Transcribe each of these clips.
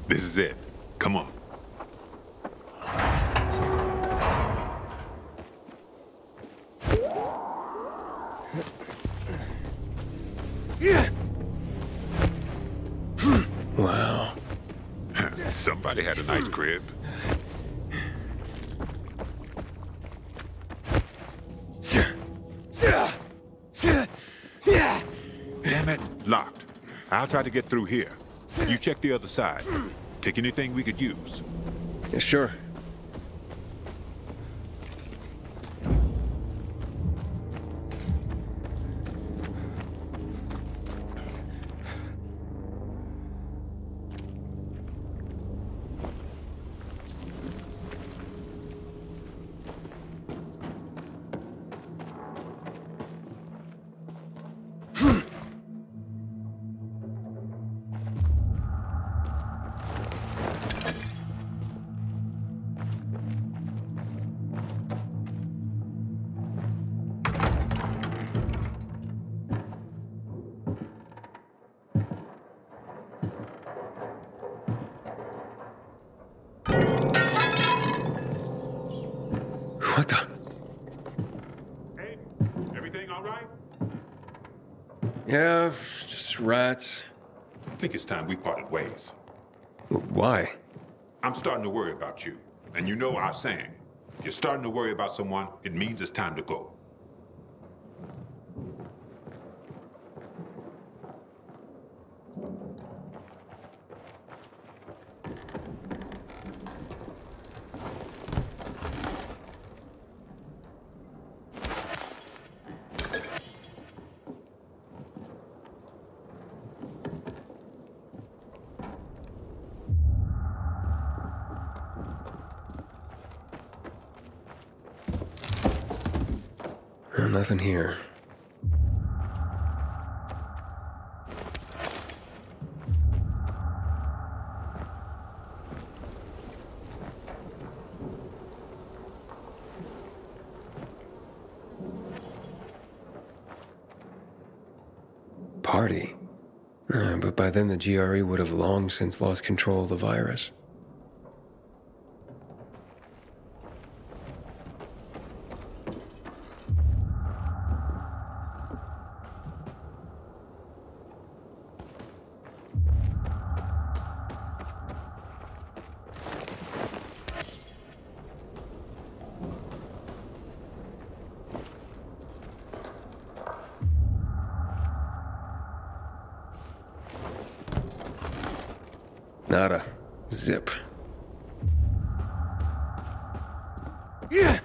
This is it. Come on. Wow. Somebody had a nice crib. Damn it, locked. I'll try to get through here. You check the other side. Take anything we could use. Yeah, sure. What the? Hey, everything all right? Yeah, just rats. I think it's time we parted ways. Why? I'm starting to worry about you. And you know our saying. You're starting to worry about someone, it means it's time to go. Nothing here. Party. But by then the GRE would have long since lost control of the virus. Nada. Zip. Yeah.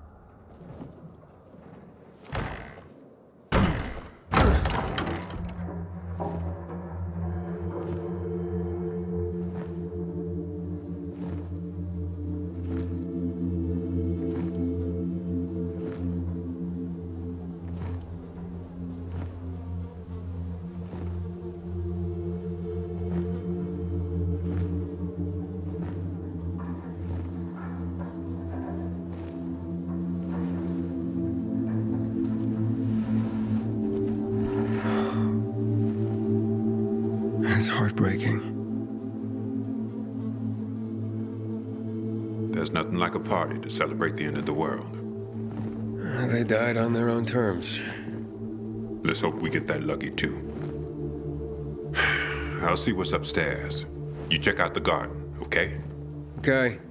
It's heartbreaking. There's nothing like a party to celebrate the end of the world. They died on their own terms. Let's hope we get that lucky, too. I'll see what's upstairs. You check out the garden, okay? Okay.